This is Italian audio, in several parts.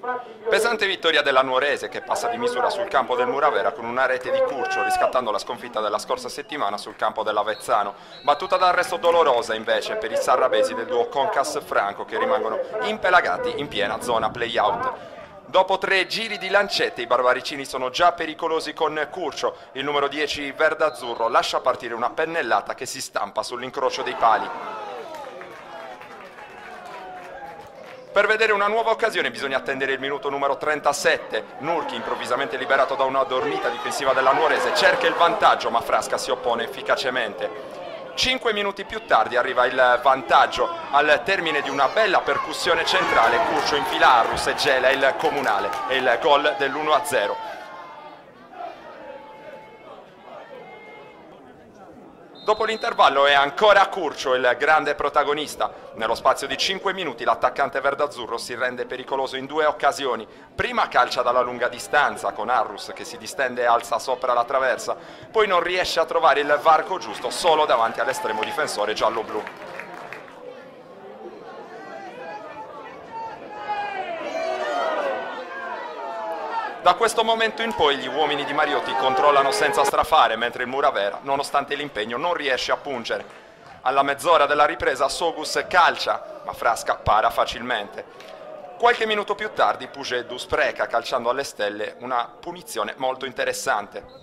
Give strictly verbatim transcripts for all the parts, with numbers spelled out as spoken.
Pesante vittoria della Nuorese che passa di misura sul campo del Muravera con una rete di Curcio riscattando la sconfitta della scorsa settimana sul campo dell'Avezzano. Battuta d'arresto dolorosa invece per i sarrabesi del duo Concas-Franco che rimangono impelagati in piena zona play-out. Dopo tre giri di lancette i barbaricini sono già pericolosi con Curcio. Il numero dieci verde-azzurro lascia partire una pennellata che si stampa sull'incrocio dei pali. Per vedere una nuova occasione bisogna attendere il minuto numero trentasette. Nurchi, improvvisamente liberato da una dormita difensiva della Nuorese, cerca il vantaggio ma Frasca si oppone efficacemente. Cinque minuti più tardi arriva il vantaggio al termine di una bella percussione centrale. Curcio infila Arrus e gela il comunale e il gol dell'uno a zero. Dopo l'intervallo è ancora Curcio il grande protagonista. Nello spazio di cinque minuti l'attaccante verde-azzurro si rende pericoloso in due occasioni. Prima calcia dalla lunga distanza con Arrus che si distende e alza sopra la traversa, poi non riesce a trovare il varco giusto solo davanti all'estremo difensore giallo-blu. Da questo momento in poi gli uomini di Mariotti controllano senza strafare, mentre il Muravera, nonostante l'impegno, non riesce a pungere. Alla mezz'ora della ripresa Sogus calcia, ma Frasca para facilmente. Qualche minuto più tardi Pugedu spreca, calciando alle stelle, una punizione molto interessante.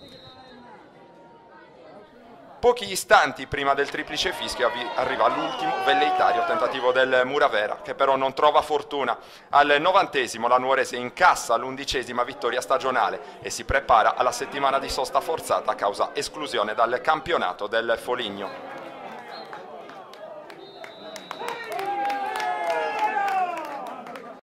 Pochi istanti prima del triplice fischio arriva l'ultimo velleitario tentativo del Muravera, che però non trova fortuna. Al novantesimo la Nuorese incassa l'undicesima vittoria stagionale e si prepara alla settimana di sosta forzata a causa esclusione dal campionato del Foligno.